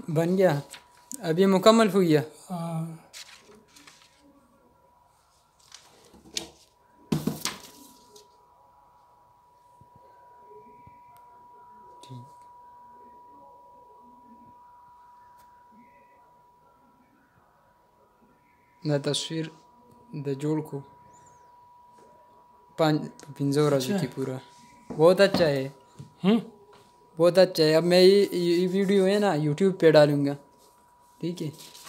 बन गया, अब ये मुकम्मल हो गया। हाँ ना तस्वीर द जोड़ को 5 की पूरा बहुत अच्छा है, बहुत अच्छा है। अब मैं ये वीडियो है ना यूट्यूब पे डालूँगा, ठीक है।